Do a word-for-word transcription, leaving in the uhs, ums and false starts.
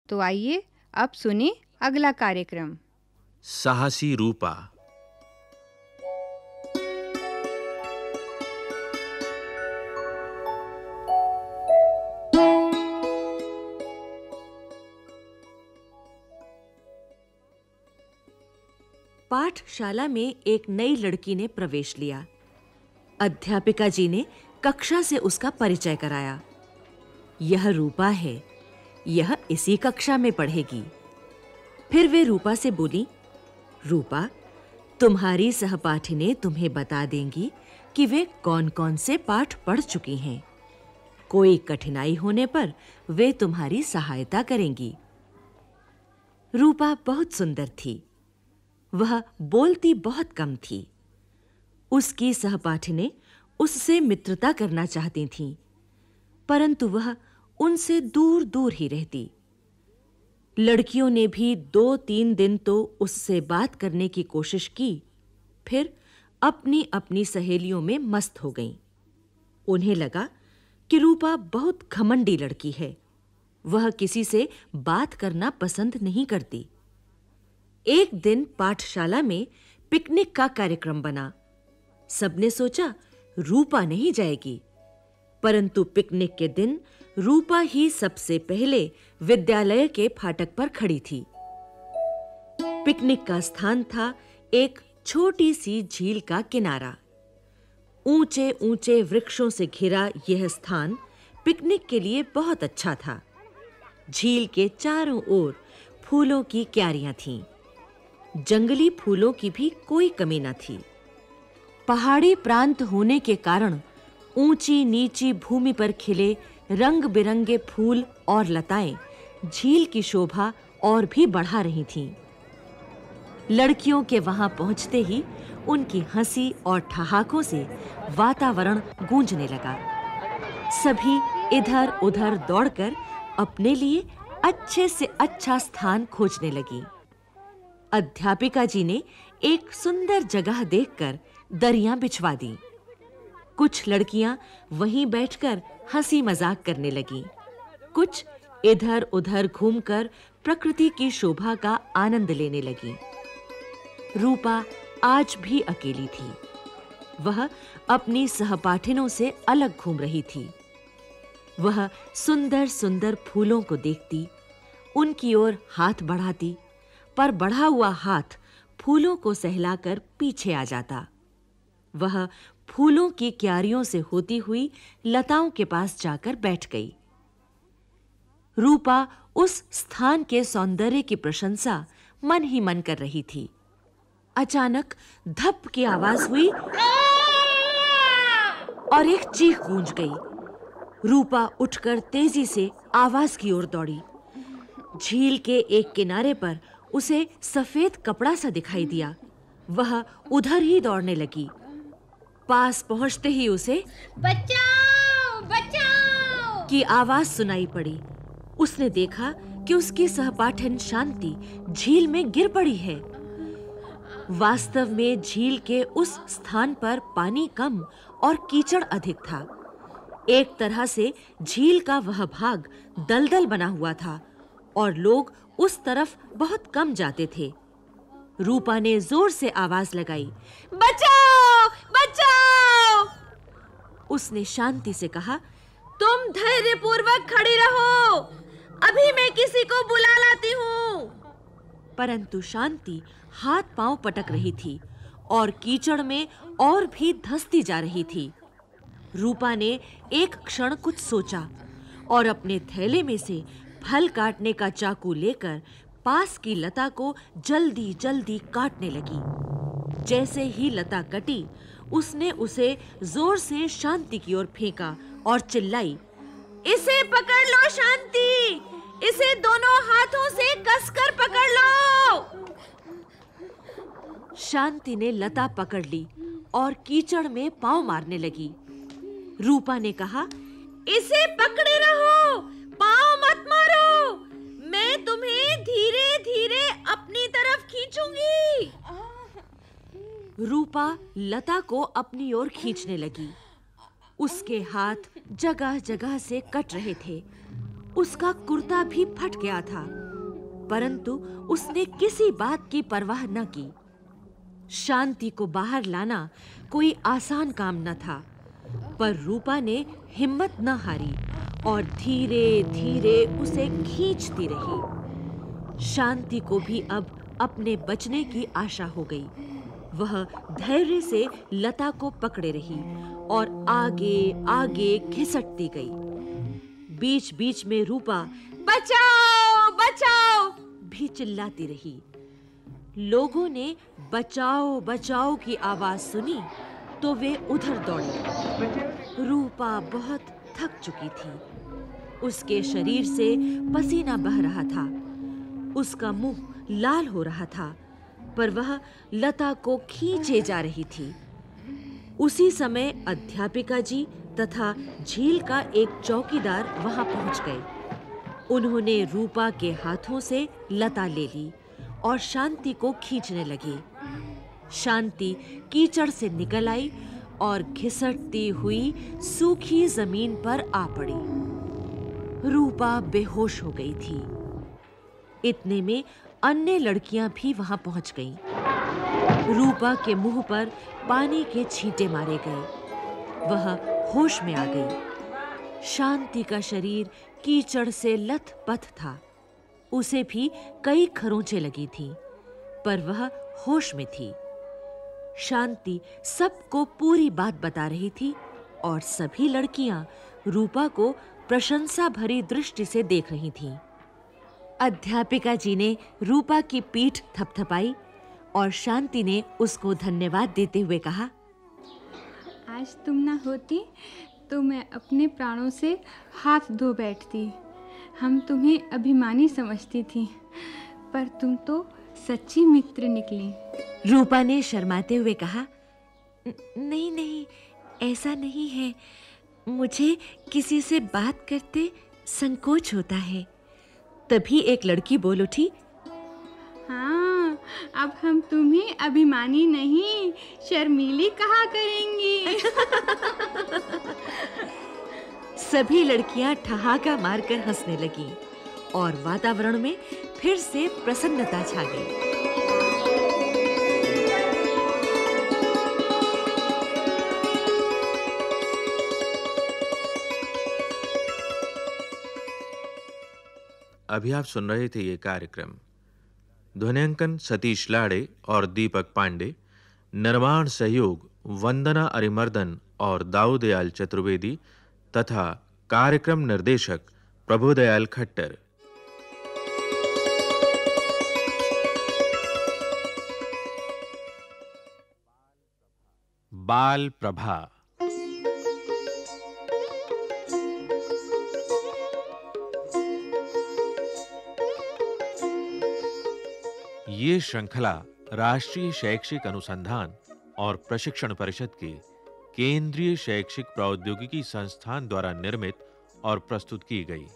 तो आइए अब सुने अगला कार्यक्रम। साहसी रूपा। पाठशाला में एक नई लड़की ने प्रवेश लिया। अध्यापिका जी ने कक्षा से उसका परिचय कराया। यह रूपा है, यह इसी कक्षा में पढ़ेगी। फिर वे रूपा से बोली, रूपा, तुम्हारी सहपाठिनी तुम्हें बता देंगी कि वे कौन-कौन से पाठ पढ़ चुकी हैं। कोई कठिनाई होने पर वे तुम्हारी सहायता करेंगी। रूपा बहुत सुंदर थी। वह बोलती बहुत कम थी। उसकी सहपाठिनें उससे मित्रता करना चाहती थीं, परंतु वह उनसे दूर-दूर ही रहती। लड़कियों ने भी दो तीन दिन तो उससे बात करने की कोशिश की, फिर अपनी-अपनी सहेलियों में मस्त हो गईं। उन्हें लगा कि रूपा बहुत घमंडी लड़की है। वह किसी से बात करना पसंद नहीं करती। एक दिन पाठशाला में पिकनिक का कार्यक्रम बना। सबने सोचा रूपा नहीं जाएगी, परंतु पिकनिक के दिन रूपा ही सबसे पहले विद्यालय के फाटक पर खड़ी थी। पिकनिक का स्थान था एक छोटी सी झील का किनारा। ऊंचे-ऊंचे वृक्षों से घिरा यह स्थान पिकनिक के लिए बहुत अच्छा था। झील के चारों ओर फूलों की क्यारियां थीं। जंगली फूलों की भी कोई कमी न थी। पहाड़ी प्रांत होने के कारण ऊंची नीची भूमि पर खिले रंग-बिरंगे फूल और लताएं झील की शोभा और भी बढ़ा रही थीं। लड़कियों के वहां पहुंचते ही उनकी हंसी और ठहाकों से वातावरण गूंजने लगा। सभी इधर-उधर दौड़कर अपने लिए अच्छे से अच्छा स्थान खोजने लगी। अध्यापिका जी ने एक सुंदर जगह देखकर दरियां बिछवा दी। कुछ लड़कियां वहीं बैठकर हंसी मजाक करने लगीं। कुछ इधर-उधर घूमकर प्रकृति की शोभा का आनंद लेने लगीं। रूपा आज भी अकेली थी। वह अपनी सहपाठिनों से अलग घूम रही थी। वह सुंदर-सुंदर फूलों को देखती, उनकी ओर हाथ बढ़ाती, पर बढ़ा हुआ हाथ फूलों को सहलाकर पीछे आ जाता। वह फूलों की क्यारियों से होती हुई लताओं के पास जाकर बैठ गई। रूपा उस स्थान के सौंदर्य की प्रशंसा मन ही मन कर रही थी। अचानक धप की आवाज हुई और एक चीख गूंज गई। रूपा उठकर तेजी से आवाज की ओर दौड़ी। झील के एक किनारे पर उसे सफेद कपड़ा सा दिखाई दिया। वह उधर ही दौड़ने लगी। पास पहुंचते ही उसे बचाओ, बचाओ की आवाज सुनाई पड़ी। उसने देखा कि उसकी सहपाठिन शांति झील में गिर पड़ी है। वास्तव में झील के उस स्थान पर पानी कम और कीचड़ अधिक था। एक तरह से झील का वह भाग दलदल बना हुआ था और लोग उस तरफ बहुत कम जाते थे। रूपा ने जोर से आवाज लगाई, बचाओ, बचाओ! उसने शांति से कहा, तुम धैर्यपूर्वक खड़ी रहो, अभी मैं किसी को बुला लाती हूँ। परंतु शांति हाथ पांव पटक रही थी और कीचड़ में और भी धंसती जा रही थी। रूपा ने एक क्षण कुछ सोचा और अपने थैले में से फल काटने का चाकू लेकर पास की लता को जल्दी-जल्दी काटने लगी। जैसे ही लता कटी, उसने उसे जोर से शांति की ओर फेंका और चिल्लाई, इसे पकड़ लो शांति, इसे दोनों हाथों से कसकर पकड़ लो। शांति ने लता पकड़ ली और कीचड़ में पांव मारने लगी। रूपा ने कहा, इसे पकड़े रहो, पांव मत मारो, मैं तुम्हें धीरे-धीरे अपनी तरफ खींचूंगी। रूपा लता को अपनी ओर खींचने लगी। उसके हाथ जगह-जगह से कट रहे थे। उसका कुर्ता भी फट गया था, परंतु उसने किसी बात की परवाह न की। शांति को बाहर लाना कोई आसान काम न था, पर रूपा ने हिम्मत न हारी और धीरे-धीरे उसे खींचती रही। शांति को भी अब अपने बचने की आशा हो गई। वह धैर्य से लता को पकड़े रही और आगे-आगे घिसटती गई। बीच-बीच में रूपा बचाओ, बचाओ भी चिल्लाती रही। लोगों ने बचाओ बचाओ की आवाज सुनी तो वे उधर दौड़े। रूपा बहुत थक चुकी थी। उसके शरीर से पसीना बह रहा था। उसका मुंह लाल हो रहा था, पर वह लता को खींचे जा रही थी। उसी समय अध्यापिका जी तथा झील का एक चौकीदार वहां पहुंच गए। उन्होंने रूपा के हाथों से लता ले ली और शांति को खींचने लगी। शांति कीचड़ से निकल आई और घिसटती हुई सूखी जमीन पर आ पड़ी। रूपा बेहोश हो गई थी। इतने में अन्य लड़कियां भी वहां पहुंच गईं। रूपा के मुंह पर पानी के छींटे मारे गए। वह होश में आ गई। शांति का शरीर कीचड़ से लथपथ था। उसे भी कई खरोंचें लगी थीं, पर वह होश में थी। शांति सबको पूरी बात बता रही थी और सभी लड़कियां रूपा को प्रशंसा भरी दृष्टि से देख रही थीं। अध्यापिका जी ने रूपा की पीठ थपथपाई और शांति ने उसको धन्यवाद देते हुए कहा, आज तुम ना होती तो मैं अपने प्राणों से हाथ धो बैठती। हम तुम्हें अभिमानी समझती थी, पर तुम तो सच्ची मित्र निकली। रूपा ने शर्माते हुए कहा, नहीं नहीं, ऐसा नहीं है। मुझे किसी से बात करते संकोच होता है। तभी एक लड़की बोल उठी, हाँ, अब हम तुम्हें अभिमानी नहीं, शर्मीली कहा करेंगी। सभी लड़कियां ठहाका मारकर हंसने लगीं और वातावरण में फिर से प्रसन्नता छा गई। अभी आप सुन रहे थे ये कार्यक्रम। ध्वनियांकन सतीश लाड़े और दीपक पांडे, निर्माण सहयोग वंदना अरिमर्दन और दाऊदयाल चतुर्वेदी तथा कार्यक्रम निर्देशक प्रभुदयाल खट्टर। बाल प्रभा। ये श्रृंखला राष्ट्रीय शैक्षिक अनुसंधान और प्रशिक्षण परिषद के केंद्रीय शैक्षिक प्रौद्योगिकी संस्थान द्वारा निर्मित और प्रस्तुत की गई।